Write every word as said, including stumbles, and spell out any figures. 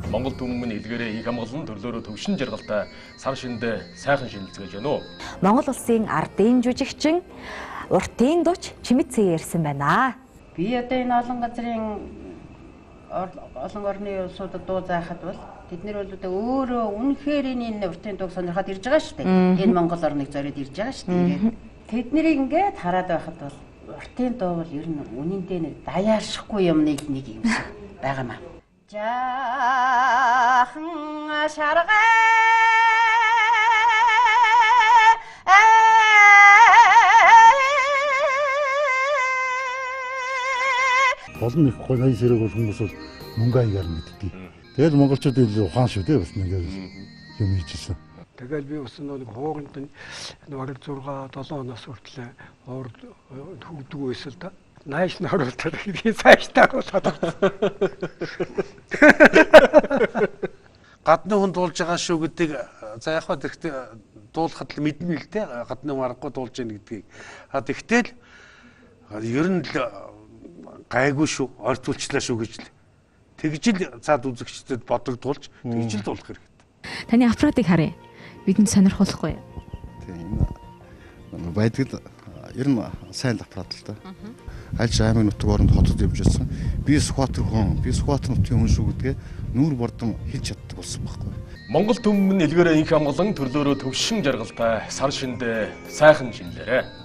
Монгол түмэн илгээрээ их хамгаалан төрлөөрөө төвшин жаргалтай сар шиндээ сайхан шинэлцгээж байна уу? Монгол улсын ардын жүжигчин уртын дуч Чимэцэн ярьсан байна. Би одоо энэ олон газрын олон орны улсуудад дуу заахад бол тэд нар бол одоо өөрөө үнэхээр энэ уртын дууг сонирхоод ирж байгаа шүү дээ. Энэ Монгол орныг зориод ирж байгаа шүү дээ. Тэд нарыг ингээд хараад байхад бол уртын дуу бол ер нь үнэндээ нэг даяаршихгүй юмныг нэг юм байгаа маа. Жаахан шаргаа Олон их хонь зэрэг бол хүмүүс бол мөнгө аягаар мэддэг. Тэгэл монголчууд илүү ухаан шүү дээ бас ингээд юм хийжсэн. Тэгэл би бас нэг хооронд нь бараг зурга долоо оноос хүртэл хоорд хөгдөг байсан л да. Нааш наруултаа би цаашдаа болоод. Гадны хүн дуулж байгаа шүү гэдэг за яг хаа тэгтээ дуулахад л мэднэ л дээ. Гадны хүн аргагүй дуулж яах гэдгийг. А тэгтэл ер нь л гайгүй шүү, ойртуулчлаа шүү гэж л тэгж л цаад үзэгчдэд бодогдуулж тэгж л дуулах хэрэгтэй. Таны аппаратыг харъя. Бидэнд сонирхолтой. Тийм энэ байдаг ер нь сайн аппарат л да. Аль ч аймаг нутаг оронд хотод явжсэн. Би Сүхбаатар хүн, би Сүхбаатар нутгийн хүн шүү гэдгээ нүүр бордон хэлж чаддаг болсон байхгүй. Монгол түмэн илгээрээ их хамгаалан төрлөөрөө төвшин жаргалтай сар шиндээ сайхан шинэлээрэ.